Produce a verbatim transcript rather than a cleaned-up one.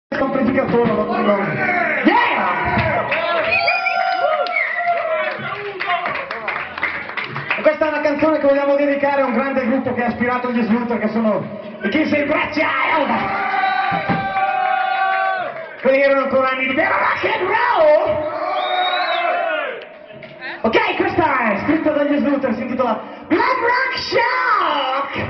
amplificatore, lo dico. Yeah! Questa è una canzone che vogliamo dedicare a un grande gruppo che ha ispirato gli Sluther, che sono i Kiss and Child. Quelli erano ancora anni di vero rock and roll. Ok, questa è scritta dagli Sluther, si intitola Blood Rock Shock.